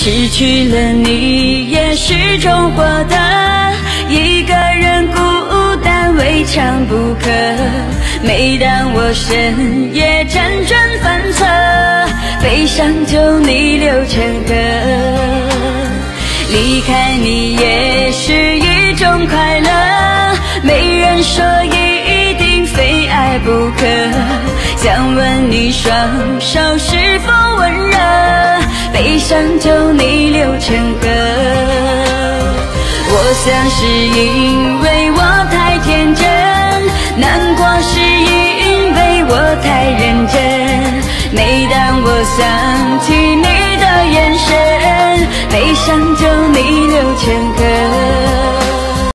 失去了你也是种获得，一个人孤单未尝不可。每当我深夜辗转反侧，悲伤就逆流成河。离开你也是一种快乐，没人说一定非爱不可。想问你双手是否温热，悲伤就逆流成河。我想是因为我太天真，难过是因为我太认真。每当我想起你的眼神，悲伤就逆流成河。